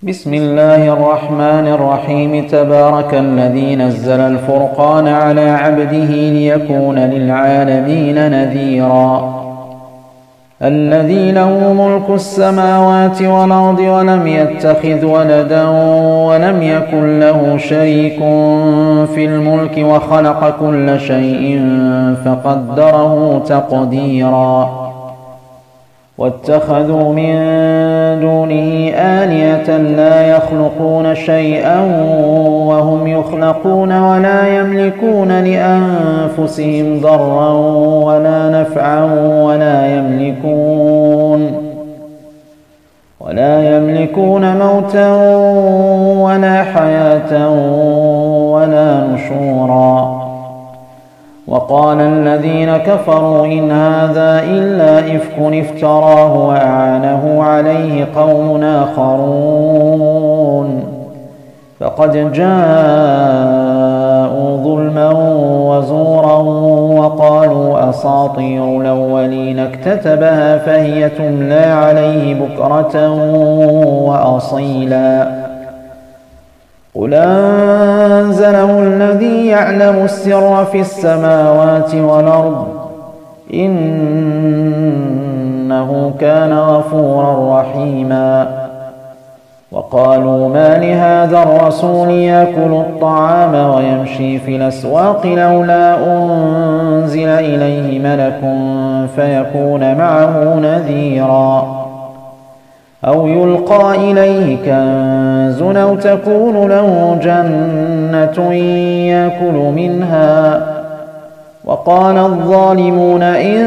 بسم الله الرحمن الرحيم. تبارك الذي نزل الفرقان على عبده ليكون للعالمين نذيرا. الذي له ملك السماوات والأرض ولم يتخذ ولدا ولم يكن له شريك في الملك وخلق كل شيء فقدره تقديرا. واتخذوا من دونه آلهة لا يخلقون شيئا وهم يخلقون ولا يملكون لأنفسهم ضرا ولا نفعا ولا يملكون موتا ولا حياة ولا نشورا. وقال الذين كفروا إن هذا إلا إفك افتراه وأعانه عليه قوم آخرون فقد جاءوا ظلما وزورا وقالوا أساطير الأولين اكتتبها فهي تملى عليه بكرة وأصيلا. قل أنزله الذي يعلم السر في السماوات والأرض إنه كان غفورا رحيما. وقالوا ما لهذا الرسول يأكل الطعام ويمشي في الأسواق لولا أنزل إليه ملك فيكون معه نذيرا أو يلقى إليه كنز أو تكون له جنة يأكل منها. وقال الظالمون إن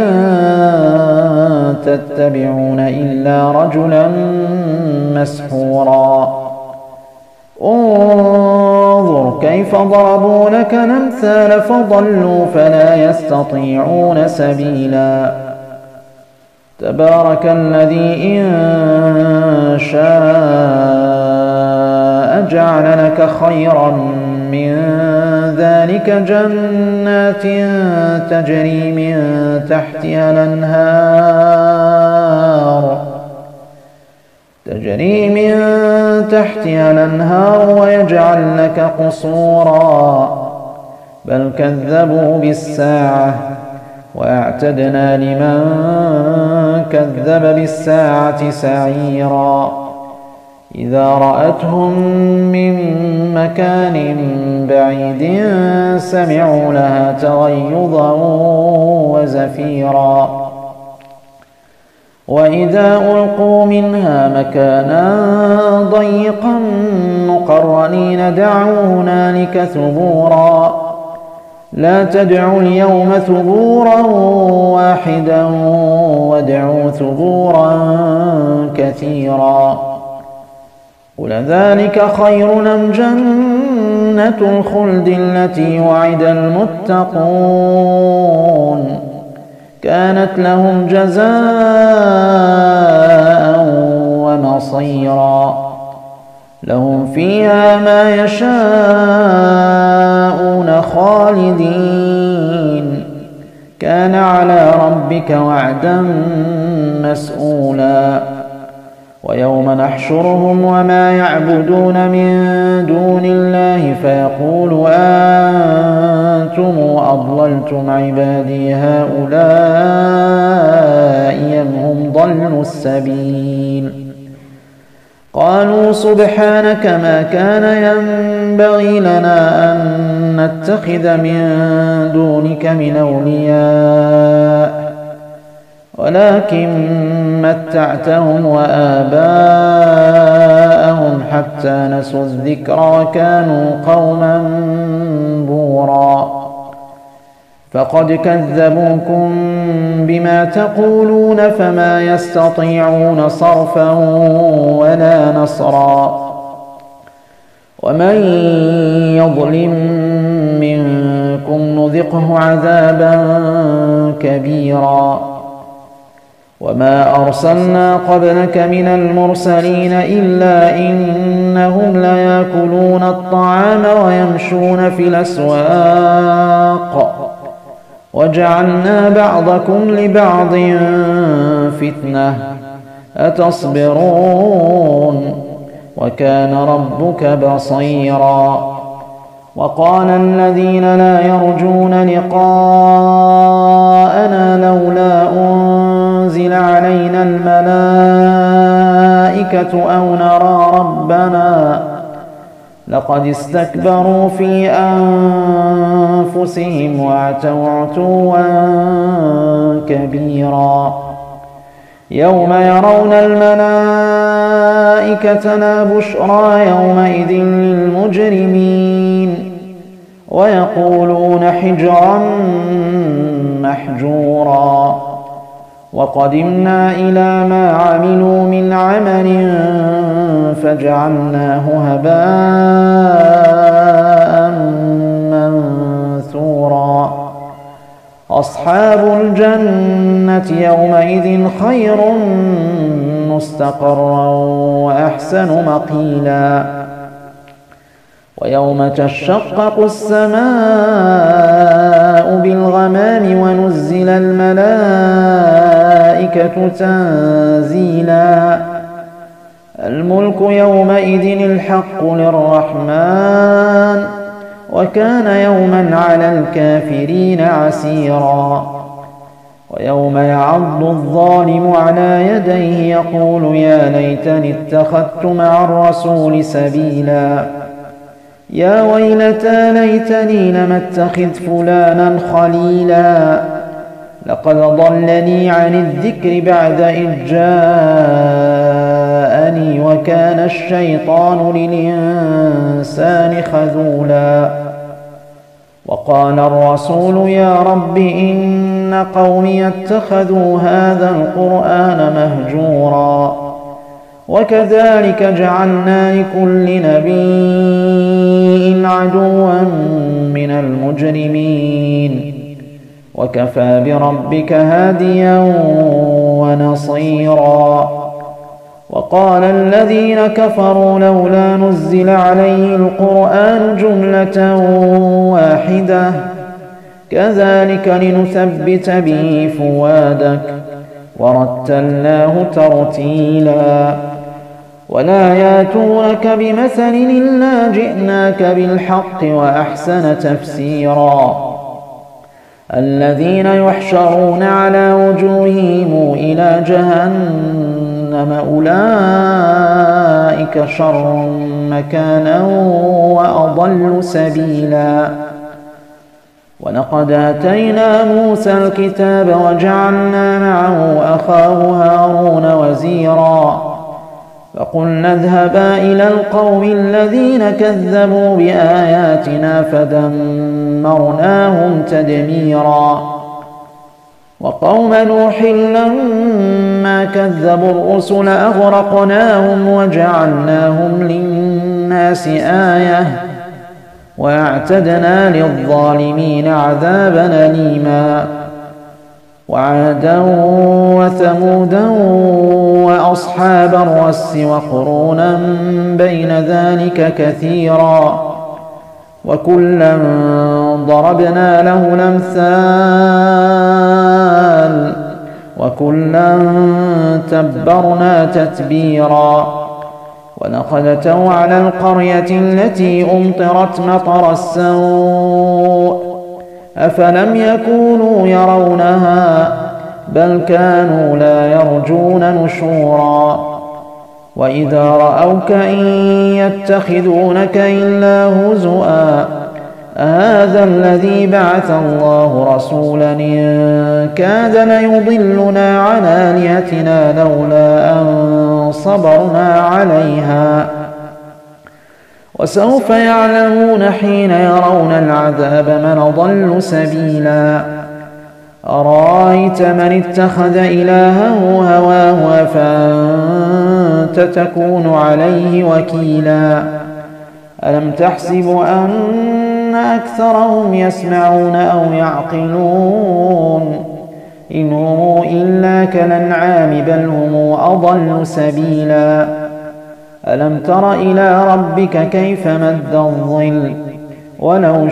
تتبعون إلا رجلا مسحورا. انظر كيف ضربوا لك الأمثال فضلوا فلا يستطيعون سبيلا. تبارك الذي إن شاء جعل لك خيرا من ذلك جنات تجري من تحتها الأنهار ويجعل لك قصورا بل كذبوا بالساعة وأعتدنا لمن كذب بالساعة سعيرا. إذا رأتهم من مكان بعيد سمعوا لها تغيظا وزفيرا. وإذا ألقوا منها مكانا ضيقا مقرنين دعوا هنالك ثبورا. لا تدعوا اليوم ثبورا واحدا وادعوا ثبورا كثيرا. قل ذلك خير أم جنة الخلد التي وعد المتقون كانت لهم جزاء ومصيرا. لهم فيها ما يشاءون خالدين كان على ربك وعدا مسؤولا. ويوم نحشرهم وما يعبدون من دون الله فيقول أنتم أضللتم عبادي هؤلاء أم هم ضلوا السبيل. قالوا سبحانك ما كان ينبغي لنا أن نتخذ من دونك من أولياء ولكن متعتهم وآباءهم حتى نسوا الذكر وكانوا قوما بورا. فقد كذبوكم بما تقولون فما يستطيعون صرفا ولا نصرا. ومن يظلم منكم نذقه عذابا كبيرا. وما أرسلنا قبلك من المرسلين إلا إنهم ليأكلون الطعام ويمشون في الأسواق وجعلنا بعضكم لبعض فتنة أتصبرون وكان ربك بصيرا. وقال الذين لا يرجون لقاءنا لولا أنزل علينا الملائكة أو نرى ربنا لقد استكبروا في أنفسهم وعتوا عتوا كبيرا. يوم يرون الملائكة لا بشرى يومئذ للمجرمين ويقولون حجرا محجورا. وقدمنا إلى ما عملوا من عمل فجعلناه هباء منثورا. أصحاب الجنة يومئذ خير مستقرا وأحسن مقيلا. ويوم تشقق السماء بالغمام ونزل الملائكة تنزيلا. الملك يومئذ الحق للرحمن وكان يوما على الكافرين عسيرا. ويوم يعض الظالم على يديه يقول يا ليتني اتخذت مع الرسول سبيلا. يا ويلتى ليتني لم اتخذ فلانا خليلا لقد ضلني عن الذكر بعد إذ جاءني وكان الشيطان للإنسان خذولا. وقال الرسول يا رب إن قومي اتخذوا هذا القرآن مهجورا. وكذلك جعلنا لكل نبي عدوا من المجرمين وكفى بربك هاديا ونصيرا. وقال الذين كفروا لولا نزل عليه القرآن جملة واحدة كذلك لنثبت به فؤادك ورتلناه ترتيلا. ولا ياتونك بمثل إلا جئناك بالحق وأحسن تفسيرا. الذين يحشرون على وجوههم إلى جهنم أولئك شر مكانا وأضل سبيلا. ولقد آتينا موسى الكتاب وجعلنا معه أخاه هارون وزيرا. فقلنا اذهبا إلى القوم الذين كذبوا بآياتنا فدمرناهم تدميرا. وقوم نوح لما كذبوا الرسل أغرقناهم وجعلناهم للناس آية وأعتدنا للظالمين عذابا أليما. وعادا وثمودا وأصحاب الرس وقرونا بين ذلك كثيرا وكلا ضربنا له الأمثال وكلا تبرنا تتبيرا. ولقد أتوا على القرية التي أمطرت مطر السوء أفلم يكونوا يرونها بل كانوا لا يرجون نشورا. وإذا رأوك إن يتخذونك إلا هزؤا هذا الذي بعث الله رسولا إن كاد ليضلنا عن آلهتنا لولا أن صبرنا عليها. وسوف يعلمون حين يرون العذاب من أضل سبيلا. أرأيت من اتخذ إلهه هواه أفأنت تكون عليه وكيلا. ألم تحسب أن أكثرهم يسمعون أو يعقلون إن هم إلا كالأنعام بل هم أضل سبيلا. ألم تر إلى ربك كيف مد الظل ولو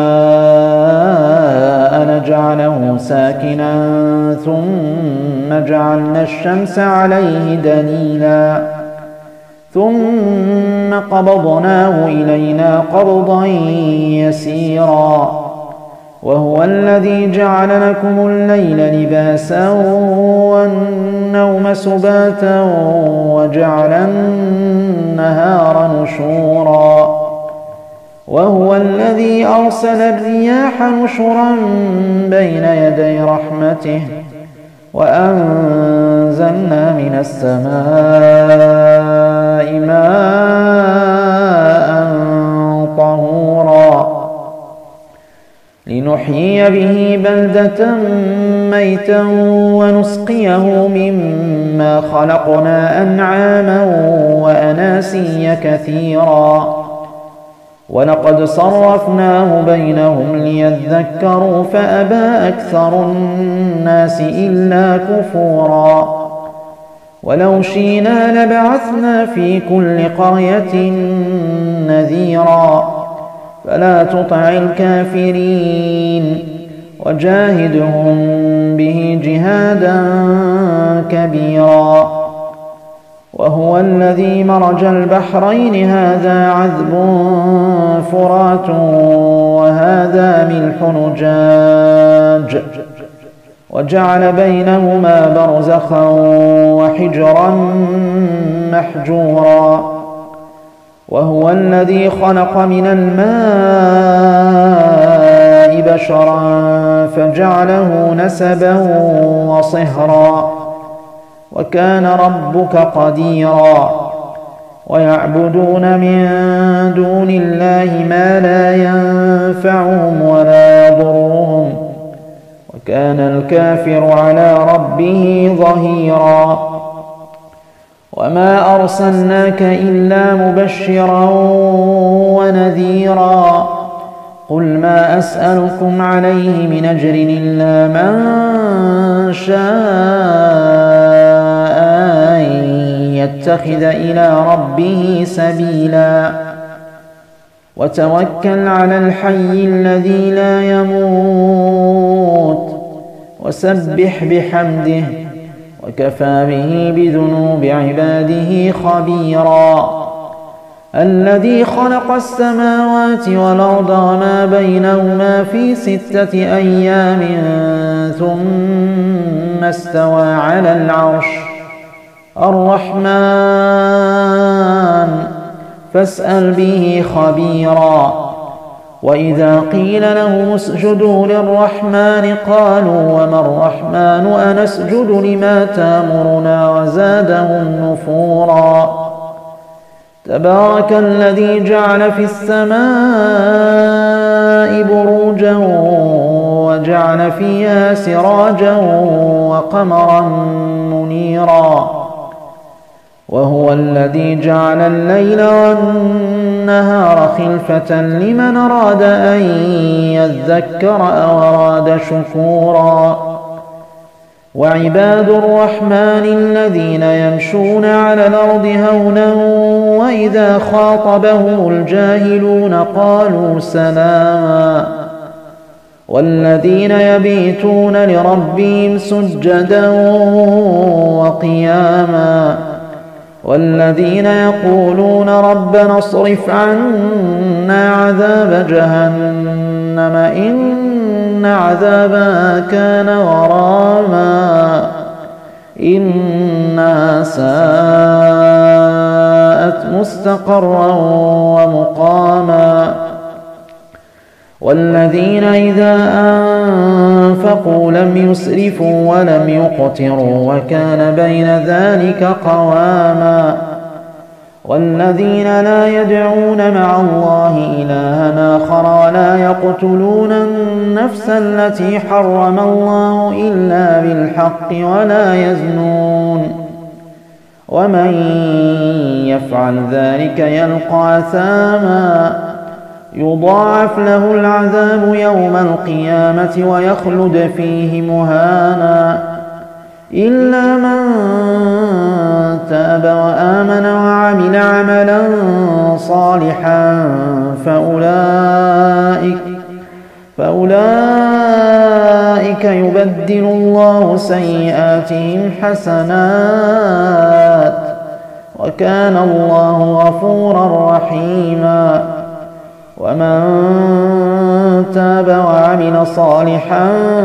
شاء لجعله ساكنا ثم جعلنا الشمس عليه دليلا ثم قبضناه إلينا قبضا يسيرا وهو الذي جعل لكم الليل لباسا والنوم سباتا وجعل النهار نشورا وهو الذي أرسل الرياح نشرا بين يدي رحمته وأنزلنا من السماء ماء طهورا لنحيي به بلدة ميتا ونسقيه مما خلقنا أنعاما وأناسيا كثيرا ولقد صرفناه بينهم ليذكروا فأبى أكثر الناس إلا كفورا ولو شئنا لبعثنا في كل قرية نذيرا فلا تطع الكافرين وجاهدهم به جهادا كبيرا وهو الذي مرج البحرين هذا عذب فرات وهذا ملح نجاج وجعل بينهما برزخا وحجرا محجورا وهو الذي خلق من الماء بشرا فجعله نسبا وصهرا وكان ربك قديرا ويعبدون من دون الله ما لا ينفعهم ولا يضرهم وكان الكافر على ربه ظهيرا وما أرسلناك إلا مبشرا ونذيرا قل ما أسألكم عليه من أجر إلا من شاء أن يتخذ إلى ربه سبيلا وتوكل على الحي الذي لا يموت وسبح بحمده وكفى به بذنوب عباده خبيرا الذي خلق السماوات والأرض وما بينهما في 6 أيام ثم استوى على العرش الرحمن فاسأل به خبيرا وإذا قيل لهم اسجدوا للرحمن قالوا وما الرحمن أنسجد لما تأمرنا وزادهم نفورا تبارك الذي جعل في السماء بروجا وجعل فيها سراجا وقمرا منيرا وهو الذي جعل الليل والنهار خلفة لمن أراد أن يذكر أو أراد شكورا وعباد الرحمن الذين يمشون على الأرض هونا وإذا خاطبهم الجاهلون قالوا سلاما والذين يبيتون لربهم سجدا وقياما والذين يقولون ربنا اصرف عنا عذاب جهنم إن عذابها كان غراما إنها ساءت مستقرا ومقاما والذين إذا أنفقوا لم يسرفوا ولم يقتروا وكان بين ذلك قواما والذين لا يدعون مع الله إلها آخر ولا يقتلون النفس التي حرم الله إلا بالحق ولا يزنون ومن يفعل ذلك يلقى أثاما يضاعف له العذاب يوم القيامة ويخلد فيه مهانا إلا من تاب وآمن وعمل عملا صالحا فأولئك يبدل الله سيئاتهم حسنات وكان الله غفورا رحيما. ومن تاب وعمل صالحا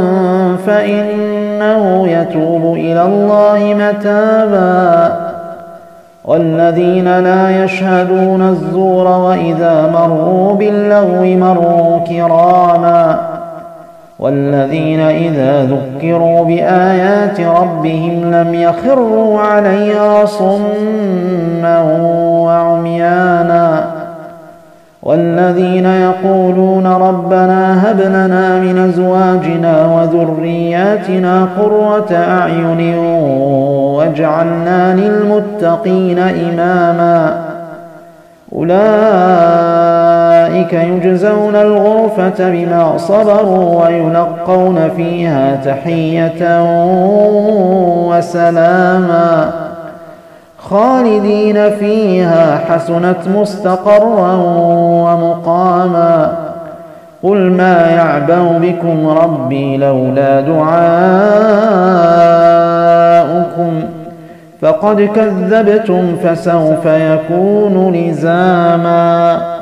فإنه يتوب إلى الله متابا. والذين لا يشهدون الزور وإذا مروا باللغو مروا كراما. والذين إذا ذكروا بآيات ربهم لم يخروا عليها صما وعميانا. والذين يقولون ربنا هب لنا من أزواجنا وذرياتنا قرة أعين واجعلنا للمتقين إماما. أولئك يجزون الغرفة بما صبروا ويلقون فيها تحية وسلاما خالدين فيها حسنت مستقرا ومقاما. قل ما يعبأ بكم ربي لولا دعاؤكم فقد كذبتم فسوف يكون لزاما.